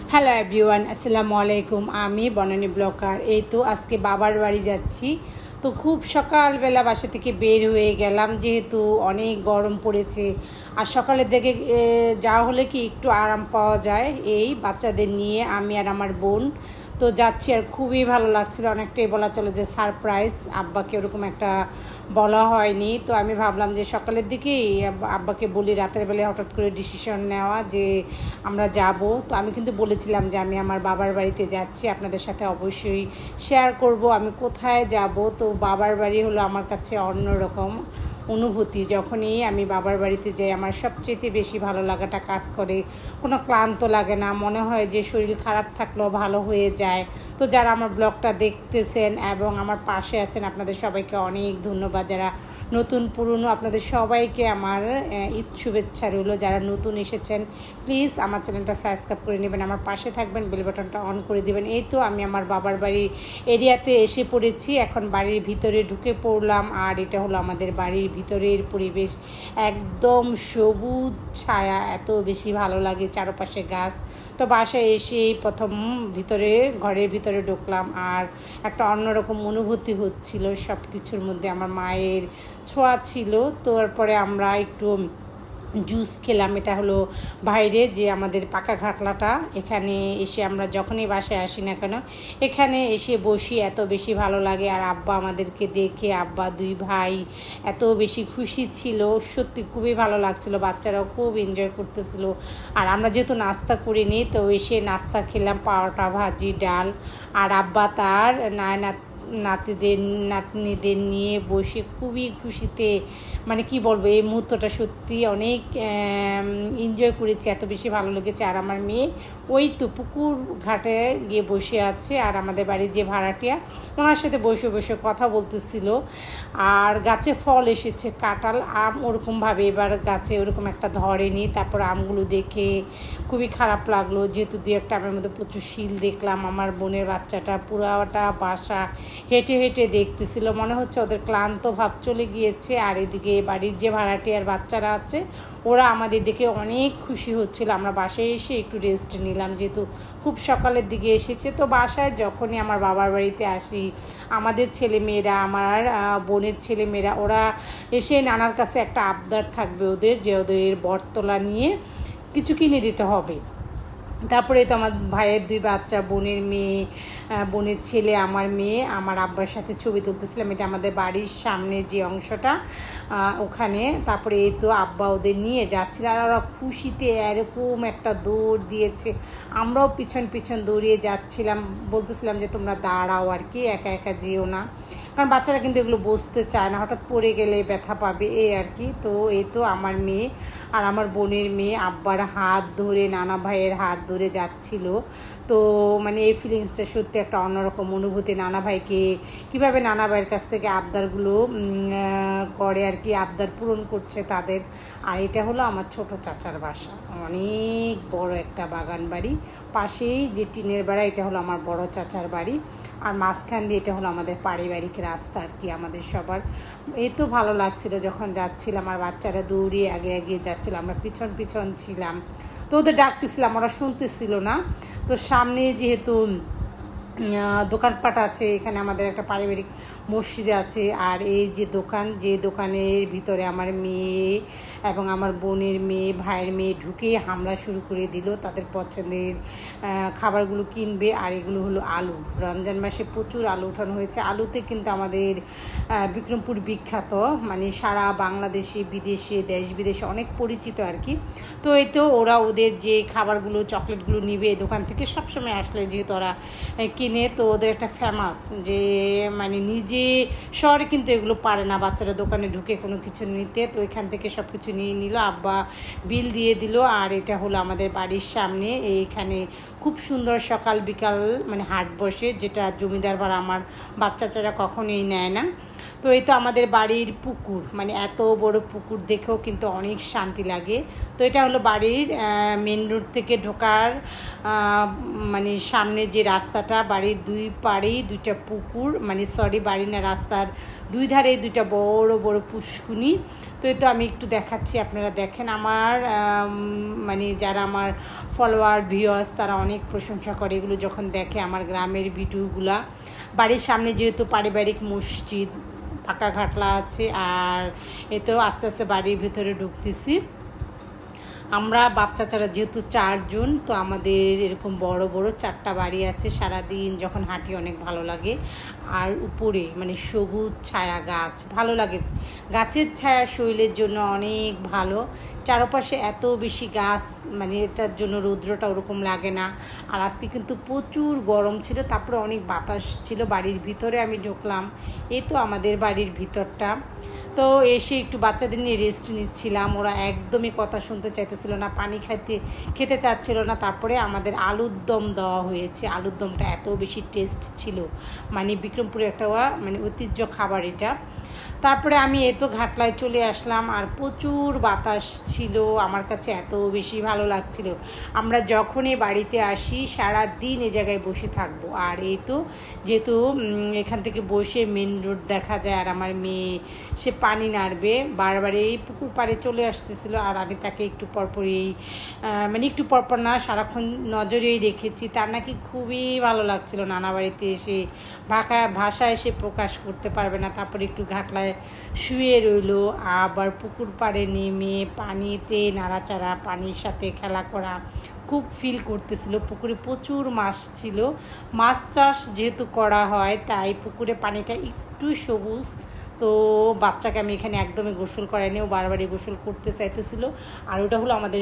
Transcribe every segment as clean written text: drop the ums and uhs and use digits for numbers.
Hello everyone, আসসালামু আলাইকুম। আমি বনানী ব্লগার। এই তো আজকে বাবার বাড়ি যাচ্ছি। তো খুব সকালবেলা বাসা থেকে বের হয়ে গেলাম, যেহেতু অনেক গরম পড়েছে। আর সকালের দিকে যাওয়া হলে কি একটু আরাম পাওয়া যায়। এই বাচ্চাদের নিয়ে আমি আর আমার বোন তো যাচ্ছি, আর খুবই ভালো লাগছিল। অনেকটাই বলা চলে যে সারপ্রাইজ, আব্বাকে ওরকম একটা বলা হয়নি। তো আমি ভাবলাম যে সকালের দিকেই আব্বাকে বলি, রাতের বেলায় হঠাৎ করে ডিসিশন নেওয়া যে আমরা যাব। তো আমি কিন্তু বলেছিলাম যে আমি আমার বাবার বাড়িতে যাচ্ছি, আপনাদের সাথে অবশ্যই শেয়ার করব আমি কোথায় যাব। তো বাবার বাড়ি হলো আমার কাছে অন্যরকম অনুভূতি। যখনই আমি বাবার বাড়িতে যাই আমার সবচেয়ে বেশি ভালো লাগাটা কাজ করে। কোনো ক্লান্ত লাগে না, মনে হয় যে শরীর খারাপ থাকলেও ভালো হয়ে যায়। তো যারা আমার ব্লগটা দেখতেছেন এবং আমার পাশে আছেন, আপনাদের সবাইকে অনেক ধন্যবাদ। যারা নতুন পুরনো, আপনাদের সবাইকে আমার ঈদ শুভেচ্ছা রইল। যারা নতুন এসেছেন প্লিজ আমার চ্যানেলটা সাবস্ক্রাইব করে নেবেন, আমার পাশে থাকবেন, বেল বাটনটা অন করে দিবেন। এই তো আমি আমার বাবার বাড়ি এরিয়াতে এসে পড়েছি, এখন বাড়ির ভিতরে ঢুকে পড়লাম। আর এটা হলো আমাদের বাড়ির ভিতরের পরিবেশ, একদম সবুজ ছায়া, এত বেশি ভালো লাগে, চারপাশে গাছ। তো বাসায় এসে প্রথম ঘরের ভিতরে ঢুকলাম, আর একটা অন্যরকম অনুভূতি হচ্ছিল। সব কিছুর মধ্যে আমার মায়ের ছোঁয়া ছিল। তারপরে আমরা একটু জুস খেলাম। এটা হলো বাইরে যে আমাদের পাকা ঘাটলাটা, এখানে এসে আমরা যখনই বাসায় আসি না কেন এখানে এসে বসি, এত বেশি ভালো লাগে। আর আব্বা আমাদেরকে দেখে, আব্বা দুই ভাই এত বেশি খুশি ছিল, সত্যি খুবই ভালো লাগছিল। বাচ্চারাও খুব এনজয় করতেছিল। আর আমরা যেহেতু নাস্তা করিনি, তো এসে নাস্তা খেলাম, পাওয়াটা, ভাজি, ডাল। আর আব্বা তার নাতনিদের নিয়ে বসে খুবই খুশিতে, মানে কি বলবো, এই মুহূর্তটা সত্যি অনেক এনজয় করেছি, এত বেশি ভালো লেগেছে। আর আমার মেয়ে ওই তো পুকুর ঘাটে গিয়ে বসে আছে, আর আমাদের বাড়ির যে ভাড়াটিয়া ওনার সাথে বসে বসে কথা বলতেছিল। আর গাছে ফল এসেছে, কাঁঠাল, আম ওরকমভাবে এবার গাছে ওরকম একটা ধরেনি। তারপর আমগুলো দেখে খুবই খারাপ লাগলো, যেহেতু দু একটা আমের মধ্যে প্রচুর শিল দেখলাম। আমার বোনের বাচ্চাটা পুরাটা বাসা হেঁটে হেঁটে দেখতেছিল, মনে হচ্ছে ওদের ক্লান্ত ভাব চলে গিয়েছে। আর এদিকে বাড়ির যে ভাড়াটিয়ার বাচ্চারা আছে ওরা আমাদের দেখে অনেক খুশি হচ্ছিল। আমরা বাসায় এসে একটু রেস্ট নিলাম, যেহেতু খুব সকালের দিকে এসেছে। তো বাসায় যখনই আমার বাবার বাড়িতে আসি, আমাদের ছেলেমেয়েরা, আমার বোনের ছেলেমেয়েরা, ওরা এসে নানার কাছে একটা আবদার থাকবে ওদের, যে ওদের বটতলা নিয়ে কিছু কিনে দিতে হবে। তারপরে তো আমার ভাইয়ের দুই বাচ্চা, বোনের ছেলে, আমার মেয়ে, আমার আব্বার সাথে ছবি তুলতেছিলাম। এটা আমাদের বাড়ির সামনে যে অংশটা, ওখানে। তারপরে এই তো আব্বা ওদের নিয়ে যাচ্ছিল, আর ওরা খুশিতে এরকম একটা দৌড় দিয়েছে। আমরাও পিছন পিছন দৌড়িয়ে যাচ্ছিলাম, বলতেছিলাম যে তোমরা দাঁড়াও, আর কি একা একা যেও না, কারণ বাচ্চারা কিন্তু এগুলো বসতে চায় না, হঠাৎ পড়ে গেলে ব্যথা পাবে, এই আর কি। তো এই তো আমার মেয়ে আর আমার বোনের মেয়ে আব্বার হাত ধরে, নানা ভাইয়ের হাত ধরে যাচ্ছিল। তো মানে এই ফিলিংসটা সত্যি একটা অন্যরকম অনুভূতি। নানা ভাইকে কীভাবে নানা ভাইয়ের কাছ থেকে আবদারগুলো করে আর কি, আবদার পূরণ করছে তাদের। আর এটা হলো আমার ছোট চাচার বাসা, অনেক বড় একটা বাগান বাড়ি, পাশেই যে টিনের বাড়া, এটা হলো আমার বড় চাচার বাড়ি। আর মাঝখান দিয়ে এটা হলো আমাদের পারিবারিক রাস্তা আর কি আমাদের সবার। এই তো ভালো লাগছিল যখন যাচ্ছিলাম, আর বাচ্চারা দৌড়িয়ে আগে এগিয়ে যাচ্ছিল, আমরা পিছন পিছন ছিলাম। তো ওদের ডাকতেছিলাম, ওরা শুনতেছিল না। তো সামনে যেহেতু দোকানপাট আছে, এখানে আমাদের একটা পারিবারিক মসজিদ আছে। আর এই যে দোকানের ভিতরে আমার মেয়ে এবং আমার বোনের মেয়ে, ভাইয়ের মেয়ে ঢুকে হামলা শুরু করে দিল, তাদের পছন্দের খাবারগুলো কিনবে। আর এগুলো হলো আলু, রমজান মাসে প্রচুর আলু উঠানো হয়েছে। আলুতে কিন্তু আমাদের বিক্রমপুর বিখ্যাত, মানে সারা বাংলাদেশে, বিদেশে, দেশ বিদেশে অনেক পরিচিত আর কি। তো এই তো ওরা ওদের যে খাবারগুলো, চকলেটগুলো নিবে এই দোকান থেকে সবসময় আসলে, যেহেতু ওরা কিনে, তো ওদের একটা ফেমাস যে মানে নিজে শহরে কিন্তু এগুলো পারে না বাচ্চারা দোকানে ঢুকে কোনো কিছু নিতে। তো এখান থেকে সব কিছু নিয়ে নিল, আব্বা বিল দিয়ে দিল। আর এটা হলো আমাদের বাড়ির সামনে, এইখানে খুব সুন্দর সকাল বিকাল মানে হাট বসে, যেটা জমিদার ভাড়া আমার বাচ্চারা কখনোই নেয় না। তো এই তো আমাদের বাড়ির পুকুর, মানে এত বড় পুকুর দেখেও কিন্তু অনেক শান্তি লাগে। তো এটা হলো বাড়ির মেন রোড থেকে ঢোকার মানে সামনে যে রাস্তাটা, বাড়ির দুই পাড়েই দুইটা পুকুর, মানে বাড়ি না, রাস্তার দুই ধারে দুইটা বড় বড় পুষ্কুনি। তো এই তো আমি একটু দেখাচ্ছি, আপনারা দেখেন। আমার মানে যারা আমার ফলোয়ার ভিউয়ার্স তারা অনেক প্রশংসা করে এগুলো যখন দেখে, আমার গ্রামের ভিডিওগুলা। বাড়ির সামনে যেহেতু পারিবারিক মসজিদ, পাকা ঘাটলা আছে, আর এই তো আস্তে আস্তে বাড়ির ভিতরে ঢুকতেছি। আমরা বাপ চাচারা যেহেতু 4 জন, তো আমাদের এরকম বড় বড় 4টা বাড়ি আছে। সারাদিন যখন হাঁটি অনেক ভালো লাগে। আর উপরে মানে সবুজ ছায়া গাছ, ভালো লাগে। গাছের ছায়া শরীরের জন্য অনেক ভালো। চারপাশে এত বেশি গাছ, মানে এটার জন্য রৌদ্রটা ওরকম লাগে না। আর আজকে কিন্তু প্রচুর গরম ছিল, তারপরে অনেক বাতাস ছিল। বাড়ির ভিতরে আমি ঢুকলাম, এই তো আমাদের বাড়ির ভিতরটা। তো এসে একটু বাচ্চাদের নিয়ে রেস্ট নিচ্ছিলাম। ওরা একদমই কথা শুনতে চাইতেছিল না, পানি খেতে চাচ্ছিল না। তারপরে আমাদের আলুর দম দেওয়া হয়েছে। আলুর দমটা এত বেশি টেস্ট ছিল, মানে বিক্রমপুরে একটা মানে ঐতিহ্য খাবার এটা। তারপরে আমি এই তো ঘাটলায় চলে আসলাম, আর প্রচুর বাতাস ছিল। আমার কাছে এত বেশি ভালো লাগছিল। আমরা যখনই বাড়িতে আসি সারা দিন এই জায়গায় বসে থাকবো। আর এই তো যেহেতু এখান থেকে বসে মেন রোড দেখা যায়, আর আমার মেয়ে সে পানি নাড়বে বারবার এই পুকুর পাড়ে চলে আসতেছিল। আর আমি তাকে একটু পরপরই মানে একটু পরপর না, সারাক্ষণ নজরেই রেখেছি। তার নাকি খুবই ভালো লাগছিল নানা বাড়িতে এসে। ভাষায় সে প্রকাশ করতে পারবে না। তারপরে একটু ঘাটলায় শুয়ে রইল, আবার পুকুর পাড়ে নেমে পানিতে নাড়াচাড়া, পানির সাথে খেলা করা খুব ফিল করতেছিল। পুকুরে প্রচুর মাছ ছিল। মাছ চাষ যেহেতু করা হয়, তাই পুকুরে পানিটা একটু সবুজ। তো বাচ্চাকে আমি এখানে একদমই গোসল করাইনি, ও বারবারই গোসল করতে চাইতেছিল। আর ওটা হলো আমাদের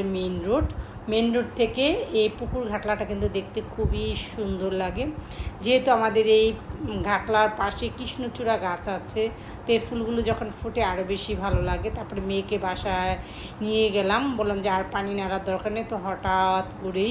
মেন রোড থেকে এই পুকুর ঘাটলাটা কিন্তু দেখতে খুবই সুন্দর লাগে। যেহেতু আমাদের এই ঘাটলার পাশে কৃষ্ণচূড়া গাছ আছে, তো এই ফুলগুলো যখন ফোটে আরও বেশি ভালো লাগে। তারপরে মেয়েকে বাসায় নিয়ে গেলাম, বললাম যে আর পানি নাড়ার দরকার নেই। তো হঠাৎ করেই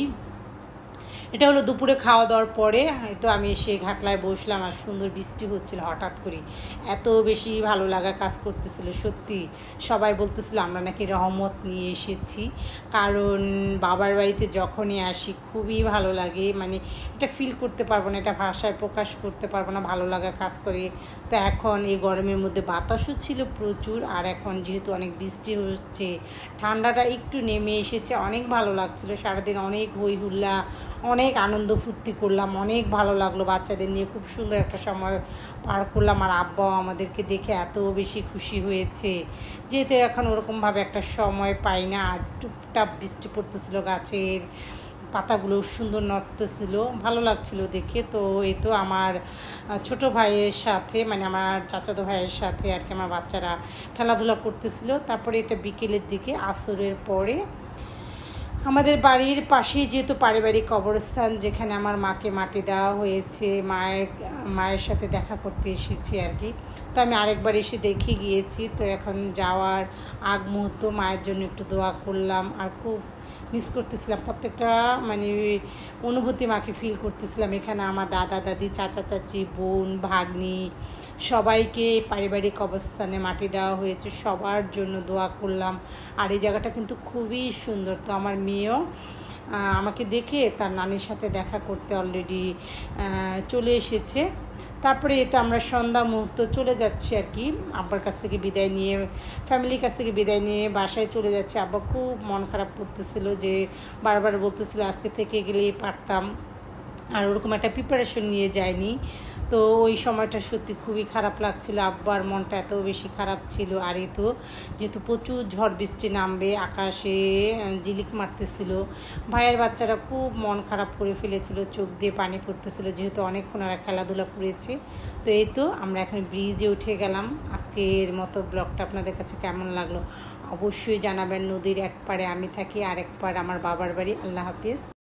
এটা হলো দুপুরে খাওয়া দাওয়ার পরে, তো আমি এসে ঘাটলায় বসলাম, আর সুন্দর বৃষ্টি হচ্ছিল। হঠাৎ করে এত বেশি ভালো লাগা কাজ করতেছিল। সত্যি সবাই বলতেছিল আমরা নাকি রহমত নিয়ে এসেছি, কারণ বাবার বাড়িতে যখনই আসি খুবই ভালো লাগে। মানে এটা ফিল করতে পারবো না, এটা ভাষায় প্রকাশ করতে পারবো না, ভালো লাগা কাজ করে। তো এখন এই গরমের মধ্যে বাতাসও ছিল প্রচুর, আর এখন যেহেতু অনেক বৃষ্টি হচ্ছে, ঠান্ডাটা একটু নেমে এসেছে, অনেক ভালো লাগছিল। সারাদিন অনেক হই হুল্লা, অনেক আনন্দ ফুর্তি করলাম, অনেক ভালো লাগলো। বাচ্চাদের নিয়ে খুব সুন্দর একটা সময় পার করলাম। আর আব্বাও আমাদেরকে দেখে এত বেশি খুশি হয়েছে, যেহেতু এখন ওরকমভাবে একটা সময় পাই না। আর টুপটাপ বৃষ্টি পড়তেছিল, গাছের পাতাগুলো সুন্দর নড়তেছিল, ভালো লাগছিল দেখে। তো এই তো আমার ছোট ভাইয়ের সাথে, মানে আমার চাচাতো ভাইয়ের সাথে আর কি আমার বাচ্চারা খেলাধুলা করতেছিল। তারপরে এটা বিকেলের দিকে আসরের পরে আমাদের বাড়ির পাশেই যেহেতু পারিবারিক কবরস্থান, যেখানে আমার মাকে মাটি দেওয়া হয়েছে, মায়ের সাথে দেখা করতে এসেছি আর কি। তো আমি আরেকবার এসে দেখে গিয়েছি। তো এখন যাওয়ার আগ মুহূর্ত মায়ের জন্য একটু দোয়া করলাম। আর খুব মিস করতেছিলাম প্রত্যেকটা মানে অনুভূতি মাকে ফিল করতেছিলাম। এখানে আমার দাদা দাদি, চাচা চাচি, বোন, ভাগ্নি সবাইকে পারিবারিক অবস্থানে মাটি দেওয়া হয়েছে, সবার জন্য দোয়া করলাম। আর এই জায়গাটা কিন্তু খুবই সুন্দর। তো আমার মেয়েও আমাকে দেখে তার নানির সাথে দেখা করতে অলরেডি চলে এসেছে। তারপরে এটা আমরা সন্ধ্যা মুহূর্ত চলে যাচ্ছি আর কি, আব্বার কাছ থেকে বিদায় নিয়ে, ফ্যামিলির কাছ থেকে বিদায় নিয়ে বাসায় চলে যাচ্ছে। আব্বা খুব মন খারাপ করতেছিল, যে বারবার বলতেছিল আজকে থেকে গেলেই পারতাম, আর ওরকম একটা প্রিপারেশন নিয়ে যায়নি। তো ওই সময়টা সত্যি খুবই খারাপ লাগছিল, আব্বার মনটা এত বেশি খারাপ ছিল। আর এই তো যেহেতু প্রচুর ঝড় বৃষ্টি নামবে, আকাশে ঝিলিক মারতেছিল, ভাইয়ের বাচ্চারা খুব মন খারাপ করে ফেলেছিল, চোখ দিয়ে পানি পড়তেছিল, যেহেতু অনেকক্ষণ ওরা খেলাধুলা করেছে। তো এই তো আমরা এখন ব্রিজে উঠে গেলাম। আজকের মতো ব্লগটা আপনাদের কাছে কেমন লাগলো অবশ্যই জানাবেন। নদীর এক পাড়ে আমি থাকি, আর এক পাড়ে আমার বাবার বাড়ি। আল্লাহ হাফিজ।